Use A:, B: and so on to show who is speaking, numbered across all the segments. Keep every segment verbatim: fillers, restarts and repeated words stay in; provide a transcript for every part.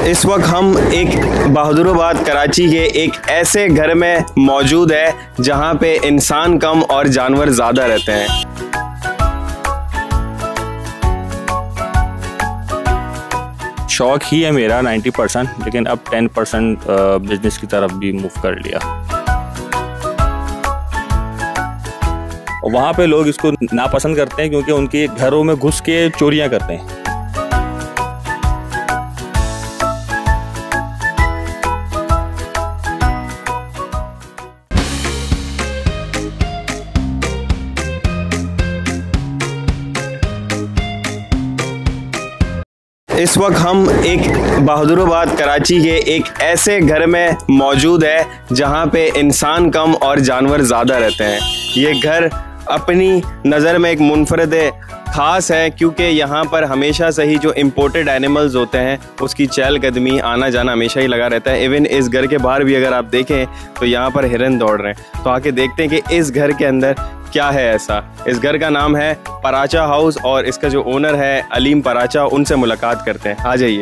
A: इस वक्त हम एक बहादुराबाद कराची के एक ऐसे घर में मौजूद है जहां पे इंसान कम और जानवर ज़्यादा रहते हैं।
B: शौक ही है मेरा नब्बे परसेंट, लेकिन अब दस परसेंट बिजनेस की तरफ भी मूव कर लिया। वहाँ पे लोग इसको नापसंद करते हैं क्योंकि उनके घरों में घुस के चोरियाँ करते हैं।
A: इस वक्त हम एक बहादुराबाद कराची के एक ऐसे घर में मौजूद है जहां पे इंसान कम और जानवर ज़्यादा रहते हैं। ये घर अपनी नज़र में एक मुनफरद ख़ास है क्योंकि यहाँ पर हमेशा से ही जो इम्पोर्टेड एनिमल्स होते हैं उसकी चहलकदमी आना जाना हमेशा ही लगा रहता है। इवन इस घर के बाहर भी अगर आप देखें तो यहाँ पर हिरन दौड़ रहे हैं। तो आके देखते हैं कि इस घर के अंदर क्या है ऐसा। इस घर का नाम है पराचा हाउस और इसका जो ओनर है अलीम पराचा, उनसे मुलाकात करते हैं। आ जाइए।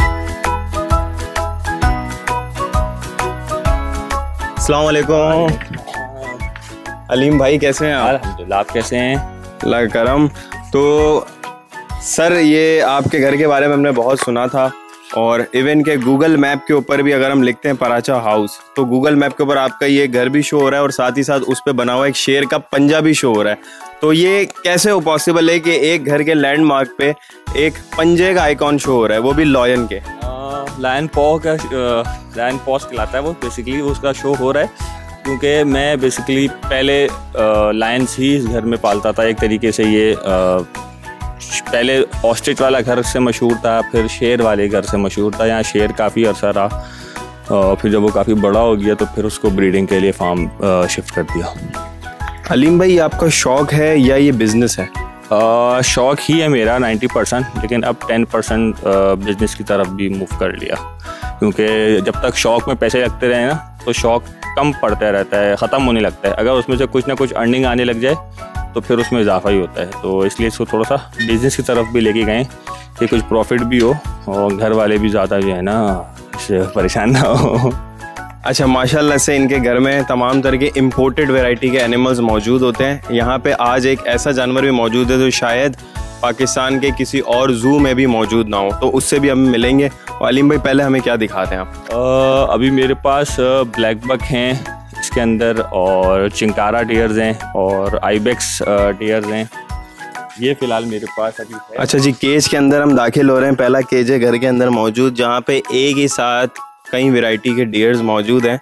A: अस्सलाम वालेकुम। अलीम भाई कैसे हैं आप?
B: अल्हम्दुलिल्लाह, आप कैसे हैं?
A: अल्लाह का करम। तो सर ये आपके घर के बारे में हमने बहुत सुना था और इवन के गूगल मैप के ऊपर भी अगर हम लिखते हैं पराचा हाउस तो गूगल मैप के ऊपर आपका ये घर भी शो हो रहा है और साथ ही साथ उस पर बना हुआ एक शेर का पंजा भी शो हो रहा है। तो ये कैसे हो पॉसिबल है कि एक घर के लैंडमार्क पे एक पंजे का आइकॉन शो हो रहा है, वो भी लॉयन के?
B: लायन पॉ का लायन पॉस कहलाता है वो। बेसिकली उसका शो हो रहा है क्योंकि मैं बेसिकली पहले लायंस ही इस घर में पालता था। एक तरीके से ये आ, पहले ऑस्ट्रिच वाला घर से मशहूर था, फिर शेर वाले घर से मशहूर था। यहाँ शेर काफ़ी अरसा रहा और फिर जब वो काफ़ी बड़ा हो गया तो फिर उसको ब्रीडिंग के लिए फार्म शिफ्ट कर दिया।
A: अलीम भाई आपका शौक़ है या ये बिज़नेस है?
B: शौक़ ही है मेरा नब्बे परसेंट, लेकिन अब दस परसेंट बिजनेस की तरफ भी मूव कर लिया क्योंकि जब तक शौक़ में पैसे लगते रहे ना तो शौक़ कम पड़ता रहता है, ख़त्म होने लगता है। अगर उसमें से कुछ ना कुछ अर्निंग आने लग जाए तो फिर उसमें इजाफा ही होता है। तो इसलिए इसको थोड़ा सा बिज़नेस की तरफ भी लेके गए कि कुछ प्रॉफिट भी हो और घर वाले भी ज़्यादा जो है ना इससे परेशान ना हो।
A: अच्छा, माशाल्लाह से इनके घर में तमाम तरह के इम्पोर्टेड वैरायटी के एनिमल्स मौजूद होते हैं। यहाँ पे आज एक ऐसा जानवर भी मौजूद है जो शायद पाकिस्तान के किसी और ज़ू में भी मौजूद ना हो, तो उससे भी हम मिलेंगे। और अलीम भाई पहले हमें क्या दिखाते हैं आप?
B: आ, अभी मेरे पास ब्लैक बक हैं इसके अंदर और चिंकारा डियर्स हैं और आइबेक्स डियर्स हैं। ये फ़िलहाल मेरे पास अभी है।
A: अच्छा जी, केज के अंदर हम दाखिल हो रहे हैं। पहला केज है घर के अंदर मौजूद जहाँ पे एक ही साथ कई वैरायटी के डियर्स मौजूद हैं।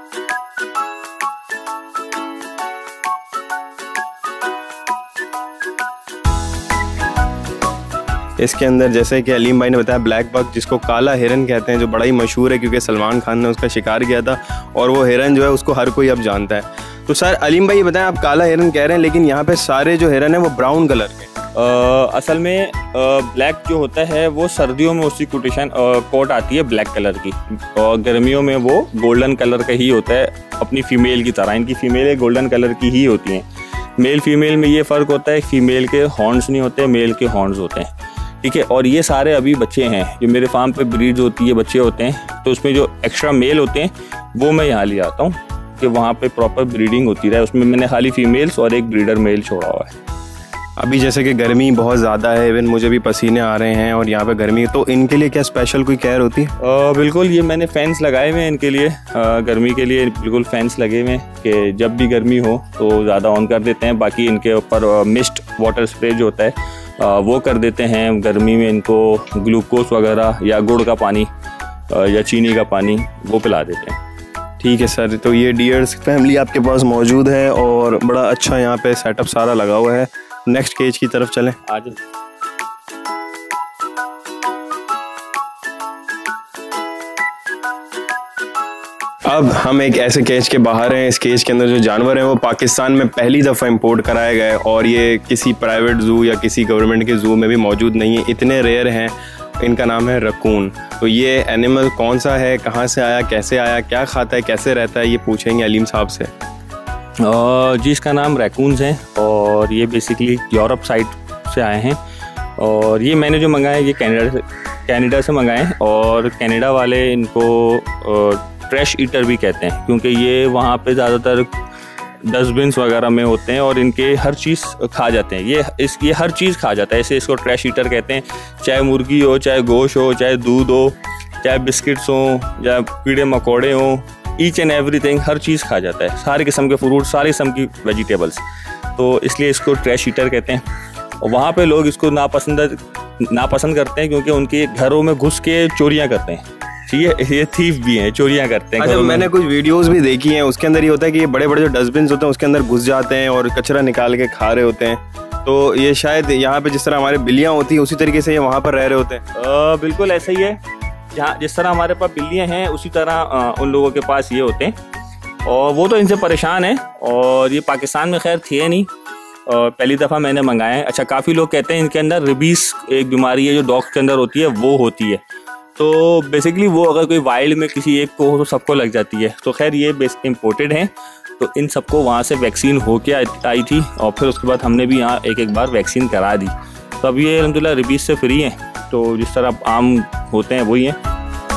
A: इसके अंदर जैसे कि अलीम भाई ने बताया ब्लैक बक, जिसको काला हिरन कहते हैं, जो बड़ा ही मशहूर है क्योंकि सलमान खान ने उसका शिकार किया था और वो हिरन जो है उसको हर कोई अब जानता है। तो सर अलीम भाई बताएं, आप काला हिरन कह रहे हैं लेकिन यहाँ पे सारे जो हिरन है वो ब्राउन कलर के।
B: आ, असल में ब्लैक जो होता है वो सर्दियों में उसकी कोटेशन कोट आती है ब्लैक कलर की और गर्मियों में वो गोल्डन कलर का ही होता है अपनी फ़ीमेल की तरह। इनकी फ़ीमेलें गोल्डन कलर की ही होती हैं। मेल फीमेल में ये फ़र्क होता है, फीमेल के हॉर्न्स नहीं होते, मेल के हॉर्न्स होते हैं, ठीक है। और ये सारे अभी बच्चे हैं जो मेरे फार्म पे ब्रीड होती है, बच्चे होते हैं। तो उसमें जो एक्स्ट्रा मेल होते हैं वो मैं यहाँ ले आता हूँ कि वहाँ पे प्रॉपर ब्रीडिंग होती रहे। उसमें मैंने खाली फीमेल्स और एक ब्रीडर मेल छोड़ा हुआ है।
A: अभी जैसे कि गर्मी बहुत ज़्यादा है, इवन मुझे भी पसीने आ रहे हैं और यहाँ पे गर्मी, तो इनके लिए क्या स्पेशल कोई केयर होती है?
B: आ, बिल्कुल, ये मैंने फैंस लगाए हुए हैं इनके लिए। आ, गर्मी के लिए बिल्कुल फैंस लगे हुए हैं कि जब भी गर्मी हो तो ज़्यादा ऑन कर देते हैं। बाकी इनके ऊपर मिस्ट वाटर स्प्रे जो होता है आ, वो कर देते हैं। गर्मी में इनको ग्लूकोज वगैरह या गुड़ का पानी आ, या चीनी का पानी वो पिला देते हैं।
A: ठीक है सर, तो ये डियर्स फैमिली आपके पास मौजूद है और बड़ा अच्छा यहाँ पे सेटअप सारा लगा हुआ है। नेक्स्ट केज की तरफ चलें।
B: आज
A: अब हम एक ऐसे केज के बाहर हैं। इस केज के अंदर जो जानवर हैं वो पाकिस्तान में पहली दफ़ा इंपोर्ट कराया गया है और ये किसी प्राइवेट ज़ू या किसी गवर्नमेंट के ज़ू में भी मौजूद नहीं है, इतने रेयर हैं। इनका नाम है रकून। तो ये एनिमल कौन सा है, कहाँ से आया, कैसे आया, क्या खाता है, कैसे रहता है, ये पूछेंगे अलीम साहब से।
B: जी, इसका नाम रैकून्स हैं और ये बेसिकली यूरोप साइड से आए हैं और ये मैंने जो मंगाया है ये कनाडा से कनाडा से मंगाए और कनाडा वाले इनको ट्रैश ईटर भी कहते हैं, क्योंकि ये वहाँ पे ज़्यादातर डस्टबिन्स वगैरह में होते हैं और इनके हर चीज़ खा जाते हैं। ये इस ये हर चीज़ खा जाता है, ऐसे इसको ट्रैश ईटर कहते हैं। चाहे मुर्गी हो, चाहे गोश्त हो, चाहे दूध हो, चाहे बिस्किट्स हों, या कीड़े मकोड़े हों, ईच एंड एवरीथिंग, हर चीज़ खा जाता है। सारे किस्म के फ्रूट, सारे किस्म की वेजिटेबल्स, तो इसलिए इसको ट्रैश ईटर कहते हैं। और वहाँ पे लोग इसको नापसंद नापसंद करते हैं क्योंकि उनके घरों में घुस के चोरियाँ करते हैं। ठीक है, ये थीफ भी हैं, चोरियाँ करते हैं।
A: अच्छा, मैंने कुछ वीडियोस भी देखी हैं, उसके अंदर ये होता है कि ये बड़े बड़े जो डस्टबिन होते हैं उसके अंदर घुस जाते हैं और कचरा निकाल के खा रहे होते हैं। तो ये शायद यहाँ पे जिस तरह हमारे बिल्लियाँ होती हैं उसी तरीके से ये वहाँ पर रह रहे होते हैं।
B: आ, बिल्कुल ऐसा ही है, जहाँ जिस तरह हमारे पास बिल्लियाँ हैं उसी तरह आ, उन लोगों के पास ये होते हैं और वो तो इनसे परेशान है। और ये पाकिस्तान में खैर थे नहीं, और पहली दफ़ा मैंने मंगाए। अच्छा, काफ़ी लोग कहते हैं इनके अंदर रेबीज एक बीमारी है जो डॉग्स के अंदर होती है, वो होती है। तो बेसिकली वो अगर कोई वाइल्ड में किसी एक को हो तो सबको लग जाती है। तो खैर ये बेस इम्पोर्टेड हैं, तो इन सबको वहाँ से वैक्सीन हो के आई थी और फिर उसके बाद हमने भी यहाँ एक एक बार वैक्सीन करा दी। तो अब ये अल्हम्दुलिल्लाह रेबीज से फ्री हैं, तो जिस तरह आम होते हैं वही हैं।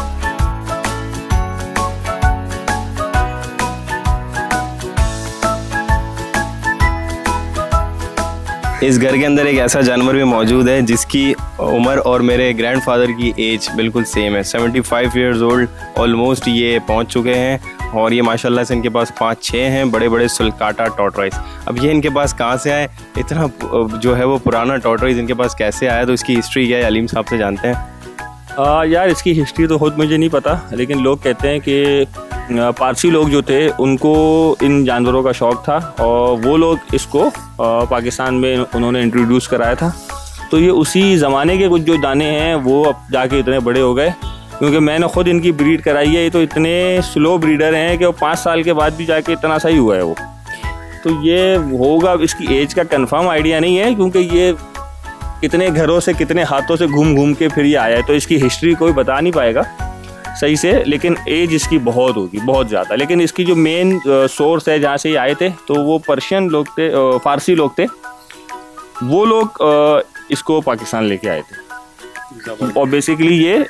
A: इस घर के अंदर एक ऐसा जानवर भी मौजूद है जिसकी उम्र और मेरे ग्रैंडफादर की एज बिल्कुल सेम है। पचहत्तर इयर्स ओल्ड ऑलमोस्ट ये पहुंच चुके हैं और ये माशाल्लाह से इनके पास पाँच छः हैं बड़े बड़े सुल्काटा टॉर्टॉइस। अब ये इनके पास कहाँ से आए, इतना जो है वो पुराना टॉर्टॉइस इनके पास कैसे आया, तो इसकी हिस्ट्री क्या है अलीम साहब से जानते हैं।
B: आ, यार इसकी हिस्ट्री तो खुद मुझे नहीं पता, लेकिन लोग कहते हैं कि पारसी लोग जो थे उनको इन जानवरों का शौक़ था और वो लोग इसको पाकिस्तान में उन्होंने इंट्रोड्यूस कराया था। तो ये उसी ज़माने के कुछ जो दाने हैं वो अब जाके इतने बड़े हो गए, क्योंकि मैंने ख़ुद इनकी ब्रीड कराई है। ये तो इतने स्लो ब्रीडर हैं कि वो पाँच साल के बाद भी जाके इतना सही हुआ है वो। तो ये होगा, इसकी एज का कंफर्म आइडिया नहीं है क्योंकि ये कितने घरों से कितने हाथों से घूम घूम के फिर ये आया है, तो इसकी हिस्ट्री कोई बता नहीं पाएगा सही से, लेकिन एज इसकी बहुत होगी, बहुत ज़्यादा। लेकिन इसकी जो मेन सोर्स है जहाँ से ये आए थे तो वो पर्शियन लोग थे, फ़ारसी लोग थे। वो लोग इसको पाकिस्तान लेके आए थे और बेसिकली ये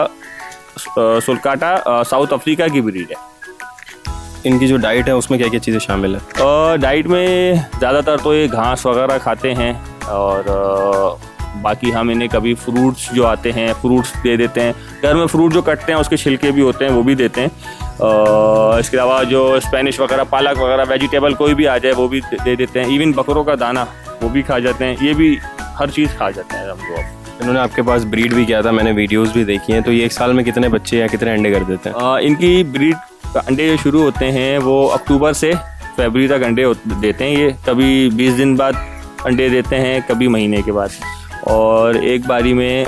B: सुल्काटा साउथ अफ्रीका की ब्रीड है।
A: इनकी जो डाइट है उसमें क्या क्या चीज़ें शामिल है?
B: डाइट में ज़्यादातर तो ये घास वगैरह खाते हैं और आ, बाकी हम इन्हें कभी फ्रूट्स जो आते हैं फ्रूट्स दे देते हैं। घर में फ्रूट जो कटते हैं उसके छिलके भी होते हैं वो भी देते हैं। आ, इसके अलावा जो स्पेनिश वगैरह, पालक वगैरह, वेजिटेबल कोई भी आ जाए वो भी दे देते हैं। इवन बकरों का दाना वो भी खा जाते हैं, ये भी हर चीज़ खा जाते हैं हम लोग।
A: इन्होंने आपके पास ब्रीड भी किया था, मैंने वीडियोस भी देखी हैं। तो ये एक साल में कितने बच्चे या कितने अंडे कर देते हैं?
B: आ, इनकी ब्रीड अंडे जो शुरू होते हैं वो अक्टूबर से फरवरी तक अंडे देते हैं। ये कभी बीस दिन बाद अंडे देते हैं, कभी महीने के बाद, और एक बारी में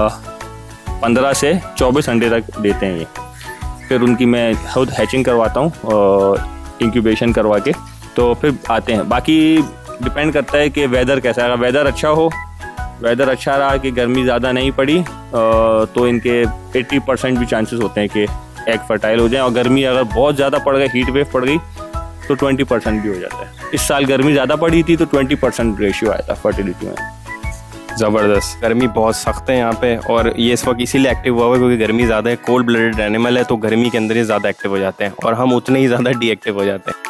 B: पंद्रह से चौबीस अंडे तक देते हैं ये। फिर उनकी मैं खुद हैचिंग करवाता हूँ और इंक्यूबेशन करवा के तो फिर आते हैं। बाकी डिपेंड करता है कि वेदर कैसा है। अगर वेदर अच्छा हो, वेदर अच्छा रहा कि गर्मी ज़्यादा नहीं पड़ी तो इनके अस्सी परसेंट भी चांसेस होते हैं कि एग फर्टाइल हो जाए। और गर्मी अगर बहुत ज़्यादा पड़ गई, हीट वेव पड़ गई तो बीस परसेंट भी हो जाता है। इस साल गर्मी ज़्यादा पड़ी थी तो बीस परसेंट रेशियो आया था फर्टिलिटी में।
A: ज़बरदस्त। गर्मी बहुत सख्त है यहाँ पे और ये इस वक्त इसीलिए एक्टिव हुआ है क्योंकि गर्मी ज़्यादा है। कोल्ड ब्लडेड एनिमल है तो गर्मी के अंदर ही ज़्यादा एक्टिव हो जाते हैं और हम उतने ही ज़्यादा डीएक्टिव हो जाते हैं।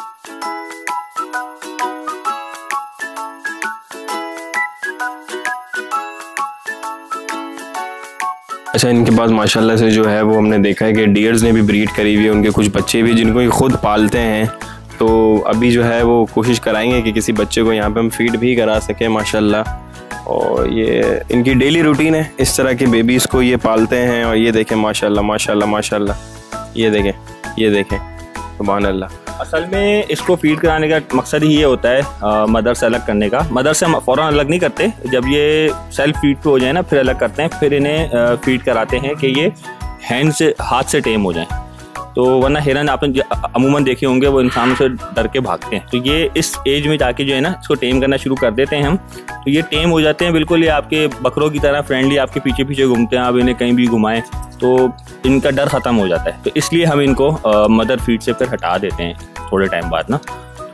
A: अच्छा, इनके पास माशाल्लाह से जो है वो हमने देखा है कि डियर्स ने भी ब्रीड करी हुई है, उनके कुछ बच्चे भी जिनको ये खुद पालते हैं। तो अभी जो है वो कोशिश कराएंगे कि किसी बच्चे को यहाँ पे हम फीड भी करा सकें माशाल्लाह। और ये इनकी डेली रूटीन है, इस तरह के बेबीज़ को ये पालते हैं। और ये देखें माशाल्लाह माशाल्लाह माशाल्लाह, ये देखें ये देखें सुभान अल्लाह।
B: असल में इसको फीड कराने का मकसद ही ये होता है आ, मदर से अलग करने का। मदर से हम फ़ौरन अलग नहीं करते, जब ये सेल्फ फीड पे हो जाए ना फिर अलग करते हैं। फिर इन्हें फीड कराते हैं कि ये हैंड से, हाथ से टेम हो जाएं। तो वरना हिरन आपने अमूमन देखे होंगे वो इंसानों से डर के भागते हैं। तो ये इस एज में जाके जो है ना इसको टेम करना शुरू कर देते हैं हम, तो ये टेम हो जाते हैं बिल्कुल। ये आपके बकरों की तरह फ्रेंडली आपके पीछे पीछे घूमते हैं, आप इन्हें कहीं भी घुमाएं तो इनका डर ख़त्म हो जाता है। तो इसलिए हम इनको आ, मदर फीड से फिर हटा देते हैं थोड़े टाइम बाद ना।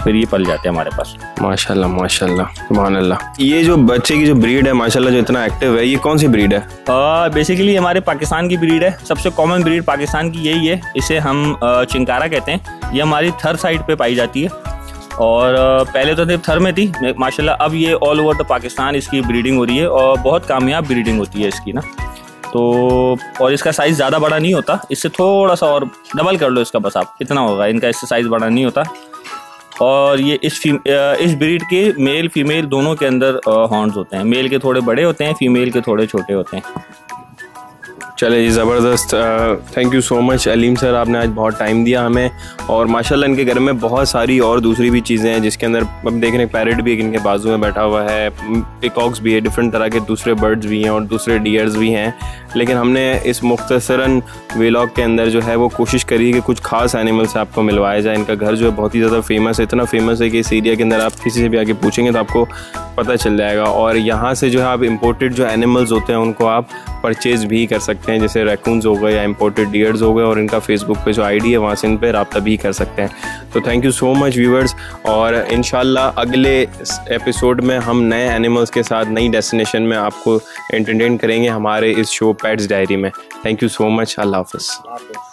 B: फिर ये पल जाते हैं हमारे पास।
A: माशाल्लाह माशाल्लाह सुभान अल्लाह। ये जो बच्चे की जो ब्रीड है माशाल्लाह जो इतना एक्टिव है, ये कौन सी ब्रीड है?
B: बेसिकली हमारे पाकिस्तान की ब्रीड है, सबसे कॉमन ब्रीड पाकिस्तान की यही है। इसे हम uh, चिंकारा कहते हैं। ये हमारी थर साइड पे पाई जाती है और uh, पहले तो सिर्फ थर में थी माशाल्लाह, अब ये ऑल ओवर द पाकिस्तान इसकी ब्रीडिंग हो रही है और बहुत कामयाब ब्रीडिंग होती है इसकी ना। तो और इसका साइज़ ज़्यादा बड़ा नहीं होता, इससे थोड़ा सा और डबल कर लो इसका, बस आप इतना होगा, इनका इससे साइज़ बड़ा नहीं होता। और ये इस इस ब्रीड के मेल फीमेल दोनों के अंदर हॉर्न्स होते हैं, मेल के थोड़े बड़े होते हैं, फीमेल के थोड़े छोटे होते हैं।
A: चले जी ज़बरदस्त। Thank you so much Aleem sir, आपने आज बहुत टाइम दिया हमें। और माशाल्लाह इनके घर में बहुत सारी और दूसरी भी चीज़ें हैं जिसके अंदर अब देख रहे हैं पैरट भी एक इनके बाजू में बैठा हुआ है, पिकॉक्स भी है, डिफरेंट तरह के दूसरे बर्ड्स भी हैं और दूसरे डियर्स भी हैं। लेकिन हमने इस मुख्तसरन व्लॉग के अंदर जो है वो कोशिश करी कि कुछ खास एनिमल से आपको मिलवाया जाए। इनका घर जो है बहुत ही ज़्यादा फेमस है, इतना फेमस है कि इस एरिया के अंदर आप किसी से भी आके पूछेंगे तो आपको पता चल जाएगा। और यहाँ से जो है आप इम्पोर्टेड जो एनिमल्स होते हैं उनको आप परचेज़ भी कर सकते हैं, जैसे रैकून्स हो गए या इम्पोर्टेड डियर्स हो गए, और इनका फेसबुक पे जो आईडी है वहाँ से इन पर रब्ता भी कर सकते हैं। तो thank you so much viewers, और इंशाल्लाह अगले एपिसोड में हम नए एनिमल्स के साथ नई डेस्टिनेशन में आपको एंटरटेन करेंगे हमारे इस शो पेट्स डायरी में। थैंक यू सो मच, अल्लाह हाफ़िज़।